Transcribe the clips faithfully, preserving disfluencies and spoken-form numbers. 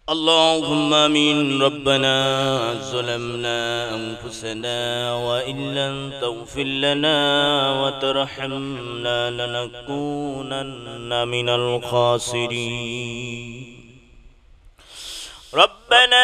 اللهم آمين. ربنا ظلمنا أنفسنا وإن لم تغفر لنا وترحمنا لنكونن من الخاسرين. ربنا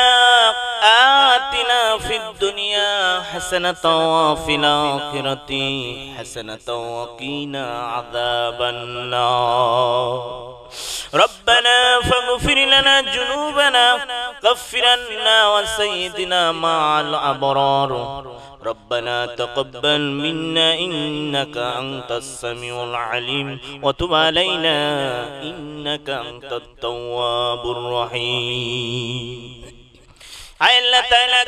آتنا في الدنيا حسنة وفي الآخرة حسنة وقنا عذاب النار. ربنا فاغفر لنا ذنوبنا كفر عنا وسيئاتنا مع الأبرار. ربنا تقبل منا إنك أنت السميع العليم وتب علينا إنك أنت التواب الرحيم. আয় আল্লাহ তাআলা,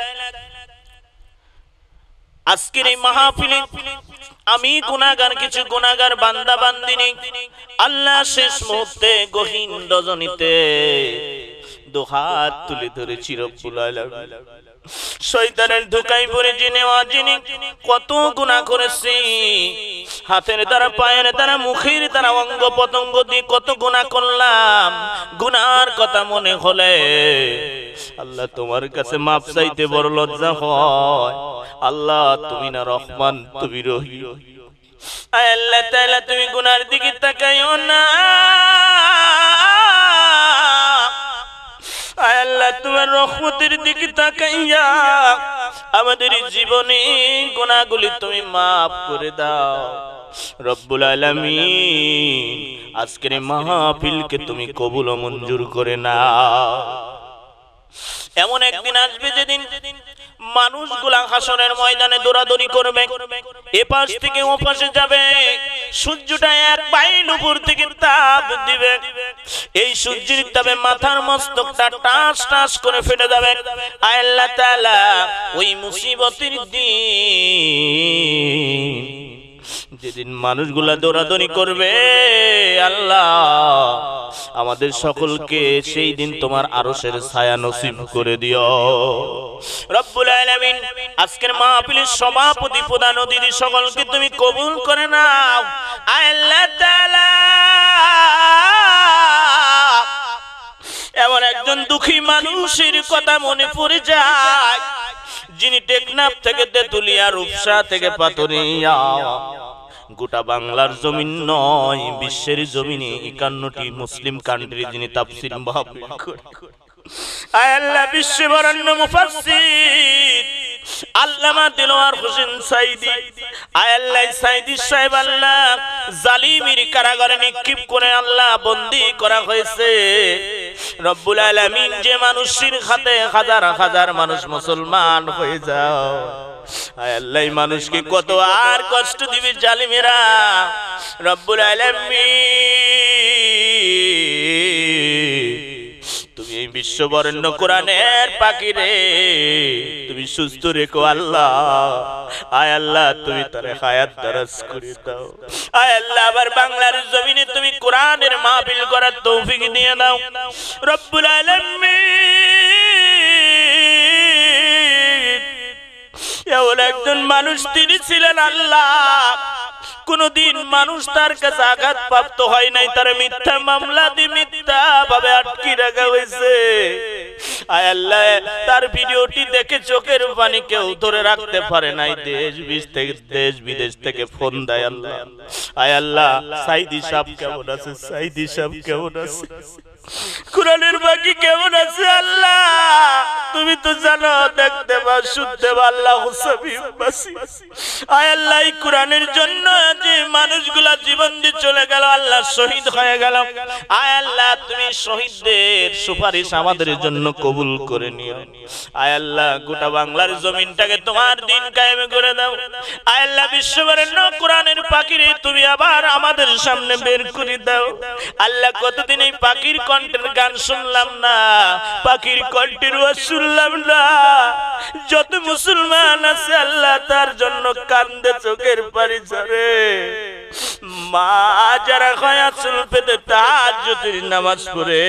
আজকের এই মাহফিলে আমি গুনাহগার, কিছু গুনাহগার বান্দা বান্দিনী আল্লাহ শেষ মুহূর্তে গহীন রজনীতে দুহাত তুলে ধরেছি রব্বুল আলামিন। শয়তানের ধোঁকায় পড়ে জেনে অজেনে কত গুনাহ করেছি, হাতের দ্বারা, পায়ের দ্বারা, মুখের দ্বারা, অঙ্গ পতঙ্গ দিয়ে কত গুনাহ করলাম। গুনার কথা মনে হলে আল্লাহ তোমার কাছে মাপ চাইতে বড় লজ্জা হয়। আল্লাহ তুমি না রহমান, তুমি রহিম। আয় আল্লাহ তাআলা, তুমি গুনার দিকে তাকাইও না। আয় আল্লাহ, তোমার রহমতের দিকে তাকাইয়া আমাদের জীবনে গুনাহগুলি তুমি মাফ করে দাও রব্বুল আলামিন। আজকের মাহফিলকে তুমি কবুল ও মঞ্জুর করে নাও। এমন একদিন আসবে যেদিন মানুষগুলা হাসরের ময়দানে দৌড়াদৌড়ি করবে, এ পাশ থেকে ও পাশে যাবে, সূর্যটা এক মাইল উপর থেকে তাপ দিবে, এই সূর্যের তাপে মাথার মস্তকটা টাস টাস করে ফেটে যাবে। আয় আল্লাহ তাআলা, ওই মুসিবতের দিন যেদিন মানুষগুলা দৌড়াদৌড়ি করবে, আল্লাহ আমাদের সকলকে সেই দিন তোমার আরশের ছায়া নসিব করে দিও রব্বুল আলামিন। আজকের মাহফিলের সভাপতি, প্রধান অতিথি সকলকে তুমি কবুল করে নাও। আয় আল্লাহ তাআলা, এমন একজন দুঃখী মানুষের কথা মনে পড়ে যায়, যিনি টেকনাফ থেকে তেতুলিয়া, রূপসা থেকে পাথরিয়া, গোটা বাংলার জমিন নয় বিশ্বের জমিনে একান্নটি মুসলিম কান্ট্রি যিনি তাফসীর মাহফিল করে। আয় আল্লাহ, বিশ্ববরেণ্য মুফাসসির আল্লামা দিলওয়ার হোসেন সাইদি, আয় আল্লাহ সাইদি সাহেব আল্লাহ জালিমের কারাগারে নিক্ষেপ করে আল্লাহ বন্দী করা হয়েছে রব্বুল আলামিন। যে মানুষের হাতে হাজার হাজার মানুষ মুসলমান হয়ে যাও, আয় আল্লাহ মানুষকে কত আর কষ্ট দিবে জালিমেরা রব্বুল আলামিন। তুমি এই বিশ্ববরেণ্য কোরআনের পাখিরে তুমি সুস্থ রেখো আল্লাহ। আয় আল্লাহ, তুমি তার হায়াত দারাজ করে দাও। আয় আল্লাহ, আবার বাংলার জমিনে তুমি কোরআনের মাহফিল করার তৌফিক দিয়ে দাও রব্বুল আলামিন। এমন একজন মানুষ তিনি ছিলেন আল্লাহ, কোনদিন মানুষ তার কাছে আঘাত প্রাপ্ত হয় নাই, তার মিথ্যা মামলা দিয়ে মিথ্যা ভাবে আটকে রাখা হয়েছে। আয় আল্লাহ, তার ভিডিওটি দেখে চোখের পানি কেউ ধরে রাখতে পারে নাই, দেশ বিদেশ থেকে দেশ বিদেশ থেকে ফোন দেয় আল্লাহ। আয় আল্লাহ, সাইদি সাহেব কেমন আছে? সাইদি সাহেব কেমন আছে? কোরআনের বাকি কেমন আছে? আল্লাহ তুমি তো জানো, দেখতে পাও, শুনতে পাও, আল্লাহ সামিউন বাসীর। আয় আল্লাহ, এই কোরআনের জন্য যে মানুষগুলা জীবন দিয়ে চলে গেল, আল্লাহ শহীদ হয়ে গেল, আয় আল্লাহ তুমি শহীদদের সুপারিশ আমাদের জন্য কবুল করে নিও। আয় আল্লাহ, গোটা বাংলার জমিনটাকে তোমার দিন কায়েম করে দাও। আয় আল্লাহ, বিশ্ববরেণ্য কোরআনের পাখিরে তুমি আবার আমাদের সামনে বের করে দাও। আল্লাহ, কতদিন এই পাখির কণ্ঠের গান শুনলাম না, পাখির কণ্ঠের ওয়াজ শুনলাম না। যত মুসলমান আছে আল্লাহ তার জন্য কান্দে, চোখের পানি ঝরে। মা যারা খয়াচুল পেতে তাহাজ্জুদের নামাজ পড়ে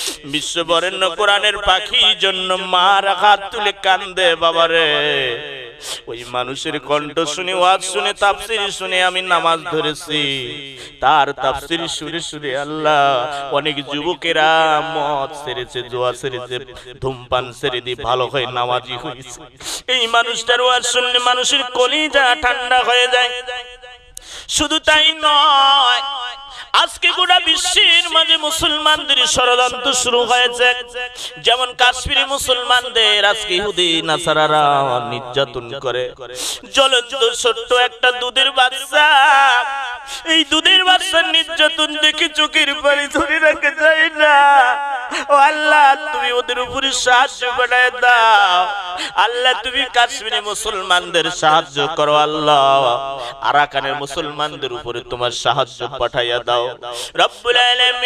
বিশ্ববরেণ্য কোরআনের পাখির জন্য মা হাত তুলে কান্দে, বাবারে ওই মানুষের কণ্ঠ শুনে, ওয়াজ শুনে, তাফসীর শুনে আমি নামাজ ধরেছি। তার তাফসীর শুনে শুনে আল্লাহ অনেক যুবকেরা মদ ছেড়েছে, জুয়া ছেড়েছে, ধূমপান ছেড়ে দিয়ে ভালো হয়ে নামাজি হয়েছে। এই মানুষটার ওয়াজ শুনলে মানুষের কলিজা ঠান্ডা হয়ে যায়। শুধু তাই নয়, আজকে গোটা বিশ্বের মাঝে মুসলমানদের ষড়যন্ত্র শুরু হয়েছে। যেমন কাশ্মীরি মুসলমানদের আজকে ইহুদি নাসারারা নির্যাতন করে। জ্বলন্ত ছোট্ট একটা দুধের বাচ্চা, এই দুধের বাচ্চার নির্যাতন দেখে চোখের পানি ধরে রাখা যায় না। ও আল্লাহ, তুমি ওদের উপরে সাহায্য বাড়ায় দাও। আল্লাহ, তুমি কাশ্মীরি মুসলমানদের সাহায্য করো। আল্লাহ, আরাকানের মুসলমানদের উপরে তোমার সাহায্য পাঠাইয়া দাও রব্বুল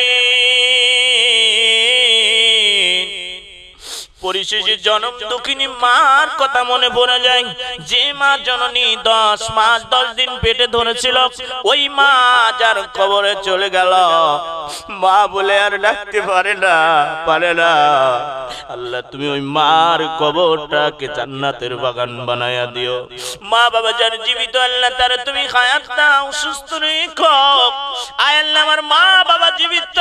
আলামিন। পরিশেষে জনম দুঃখিনী মার কথা মনে পড়ে যায়। যে মা জননী দশ মাস দশ দিন পেটে ধরেছিল, ওই মা যার কবরে চলে গেল, মা বলে আর ডাকতে পারে না পারে না। আল্লাহ, তুমি ওই মার কবরটাকে জান্নাতের বাগান বানায়া দিও। মা বাবা যার জীবিত, আল্লাহ তারা তুমি হায়াত দাও, সুস্থ রেখো। আয় আল্লাহ, আমার মা বাবা জীবিত,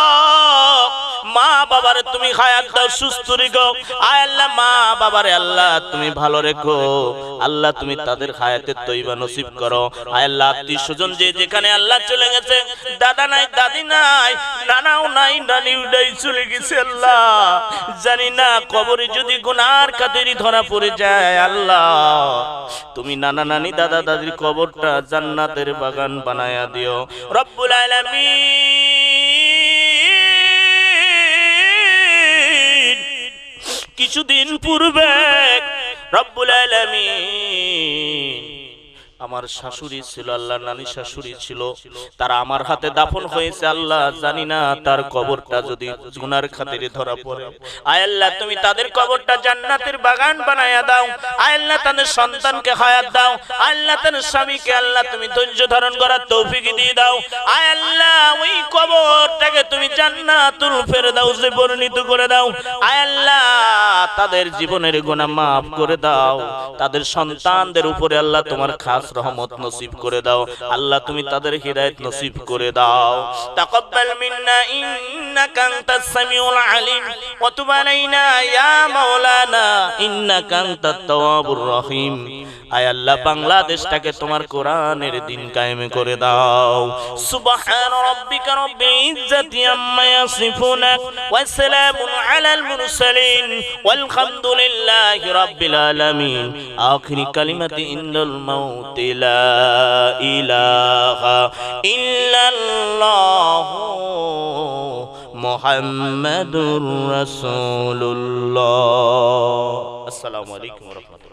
মা বাবার তুমি হায়াত দাও, সুস্থ রেখো। আয় আল্লাহ, মা বাবারে আল্লাহ তুমি ভালো রেখো। আল্লাহ, তুমি তাদের হায়াতের তৈবা নসিব করো। আয় আল্লাহ, আত্মীয় স্বজন যে যেখানে আল্লাহ চলে গেছে, দাদা নাই, দাদি নাই, নানাও নাই, নানিও নাই, চলে গেছে। আল্লাহ, জানি না কবরে যদি গুনার খাতিরে ধরা পড়ে যায়, আল্লাহ তুমি নানা নানি দাদা দাদির কবরটা জান্নাতের বাগান বানায়া দিও রব্বুল আলামিন। কিছুদিন পূর্বে রব্বুল আলামিন আমার শাশুড়ি ছিল, আল্লাহ নানি শাশুড়ি ছিল, তারা আমার হাতে দাফন হয়েছে। আল্লাহ, জানি না তার কবরটা যদি গুনার খাতিরে ধরা পড়ে, আয় আল্লাহ তুমি তাদের কবরটা জান্নাতের বাগান বানায়া দাও। আয় আল্লাহ, তাদের সন্তানকে হায়াত দাও। আল্লাহ, তাদের স্বামীকে আল্লাহ তুমি ধৈর্য ধারণ করার তৌফিক দিয়ে দাও। আয় আল্লাহ, ওই কবরটাকে তুমি জান্নাতুল ফেরদাউসে পরিণত করে দাও। আয় আল্লাহ, তাদের জীবনের গুনাহ মাফ করে দাও। তাদের সন্তানদের উপরে আল্লাহ তোমার খাস রহমত নসিব করে দাও। আল্লাহ, তুমি তাদের হিদায়াত নসিব করে দাও। তাকাব্বাল মিন্না ইন্নাকা আনতাস সামিউল আলিম ওয়া তুব আলাইনা ইয়া মাওলানা ইন্নাকা আনতাত তাওয়াবুর রহিম। আয় আল্লাহ, বাংলাদেশটাকে তোমার কোরআনের দিন কায়েম করে দাও। সুবহান রাব্বিকা রাব্বিল ইজ্জাতি আম্মা ইয়াসিফুন ওয়া সালামুন আলাল মুরসালিন ওয়াল হামদুলিল্লাহি রাব্বিল আলামিন। আখিরি কালিমাতি ইন্দাল মাউত লা ইলাহা ইল্লাল্লাহু মুহাম্মাদুর রাসূলুল্লাহ। আসসালামু আলাইকুম ওয়া রাহমাতুল্লাহ।